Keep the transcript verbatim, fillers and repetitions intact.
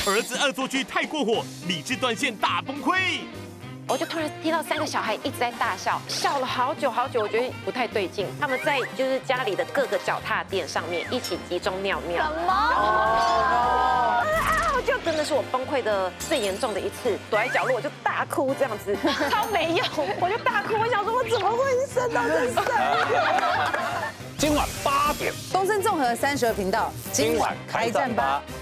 儿子恶作剧太过火，理智断线大崩溃。 我就突然听到三个小孩一直在大笑，笑了好久好久，我觉得不太对劲。他们在就是家里的各个脚踏垫上面一起集中尿尿。 什么？ 啊！就真的是我崩溃的最严重的一次，躲在角落我就大哭这样子，超没用，我就大哭，我想说我怎么会生到这生？ 今晚八点， 东森综合三十二频道， 今晚开战吧。